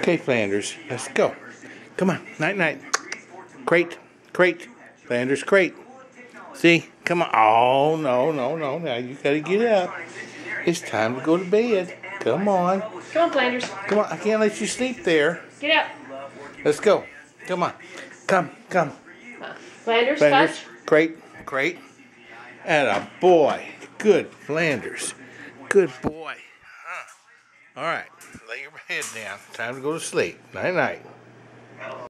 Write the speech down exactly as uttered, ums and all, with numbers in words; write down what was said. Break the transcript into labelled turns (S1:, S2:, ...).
S1: Okay, Flanders, let's go. Come on, night night. Crate, crate, Flanders, crate. See, come on. Oh no, no, no! Now you gotta get up. It's time to go to bed. Come on.
S2: Come on, Flanders.
S1: Come on, I can't let you sleep there.
S2: Get up.
S1: Let's go. Come on. Come, come.
S2: Uh, Flanders,
S1: Flanders,
S2: touch.
S1: crate, crate. And a boy. Good, Flanders. Good boy. Huh. All right, lay your head down. Time to go to sleep. Night night.